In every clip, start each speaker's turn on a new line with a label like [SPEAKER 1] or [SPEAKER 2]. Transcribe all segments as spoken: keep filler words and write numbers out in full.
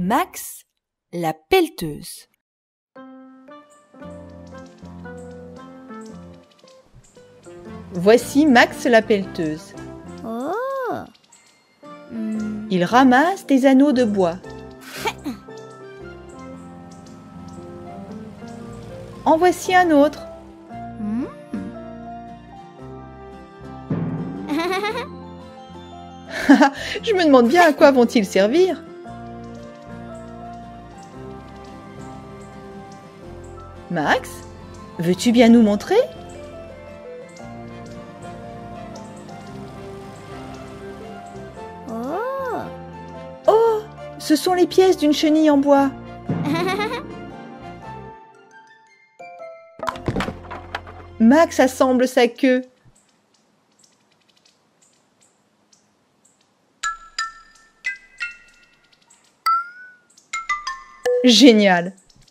[SPEAKER 1] Max, la pelleteuse. Voici Max la pelleteuse.
[SPEAKER 2] Oh. Hmm.
[SPEAKER 1] Il ramasse des anneaux de bois. En voici un autre.
[SPEAKER 2] Hmm.
[SPEAKER 1] Je me demande bien à quoi vont-ils servir. Max, veux-tu bien nous montrer?
[SPEAKER 2] Oh.
[SPEAKER 1] Oh, ce sont les pièces d'une chenille en bois. Max assemble sa queue. Génial!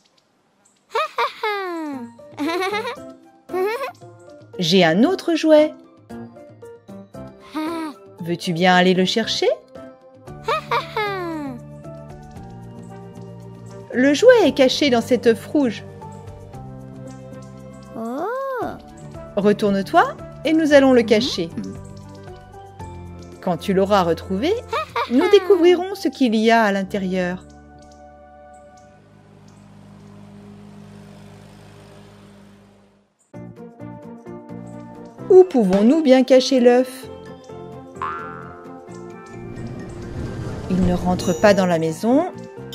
[SPEAKER 1] J'ai un autre jouet. Veux-tu bien aller le chercher? Le jouet est caché dans cette œuf rouge.
[SPEAKER 2] Oh.
[SPEAKER 1] Retourne-toi et nous allons le cacher. Quand tu l'auras retrouvé, nous découvrirons ce qu'il y a à l'intérieur. Où pouvons-nous bien cacher l'œuf? Il ne rentre pas dans la maison.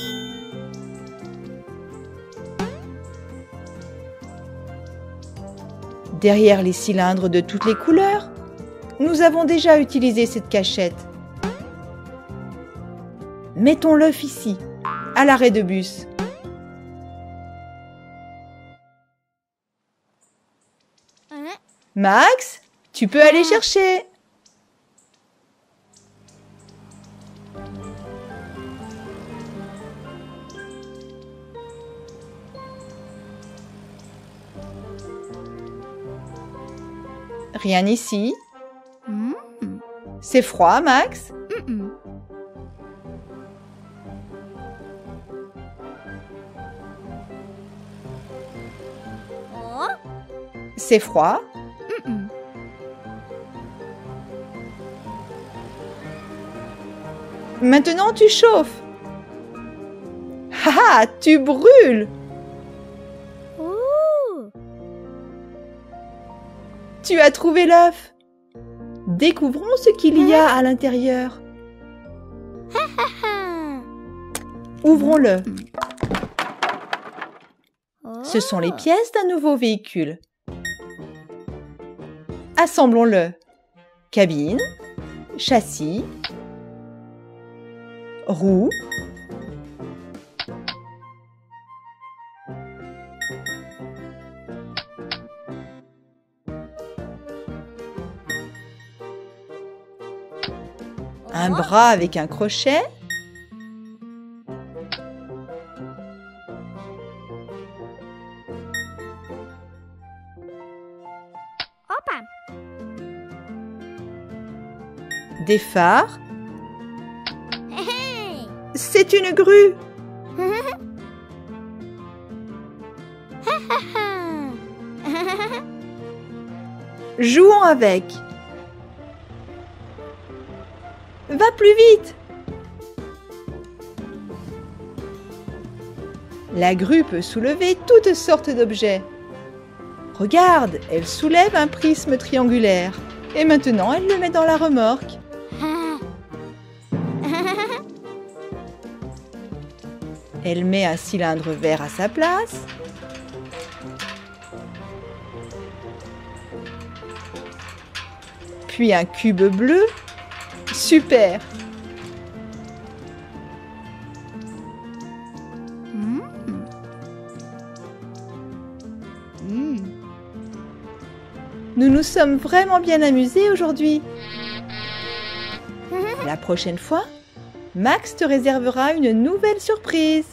[SPEAKER 1] Derrière les cylindres de toutes les couleurs, nous avons déjà utilisé cette cachette. Mettons l'œuf ici, à l'arrêt de bus. Max, tu peux aller chercher. Rien ici.
[SPEAKER 2] Hmm.
[SPEAKER 1] C'est froid, Max.
[SPEAKER 2] Hmm. Oh.
[SPEAKER 1] C'est froid.
[SPEAKER 2] Hmm.
[SPEAKER 1] Maintenant, tu chauffes. Ah, tu brûles.
[SPEAKER 2] Oh.
[SPEAKER 1] Tu as trouvé l'œuf. Découvrons ce qu'il y a à l'intérieur. Ouvrons-le.
[SPEAKER 2] Oh.
[SPEAKER 1] Ce sont les pièces d'un nouveau véhicule. Assemblons-le. Cabine, châssis, roues, un bras avec un crochet,
[SPEAKER 2] Opa.
[SPEAKER 1] des phares.
[SPEAKER 2] Hey.
[SPEAKER 1] C'est une grue. Jouons avec. Va plus vite. La grue peut soulever toutes sortes d'objets. Regarde, elle soulève un prisme triangulaire. Et maintenant, elle le met dans la remorque. Elle met un cylindre vert à sa place. Puis un cube bleu. Super!
[SPEAKER 2] Hmm. Hmm.
[SPEAKER 1] Nous nous sommes vraiment bien amusés aujourd'hui. La prochaine fois, Max te réservera une nouvelle surprise.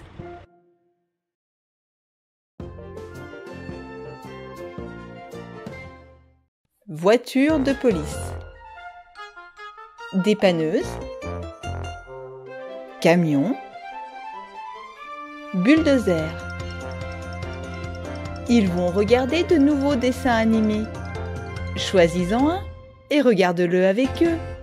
[SPEAKER 1] Voiture de police. Dépanneuse. Camion. Bulldozer. Ils vont regarder de nouveaux dessins animés. Choisis-en un et regarde-le avec eux.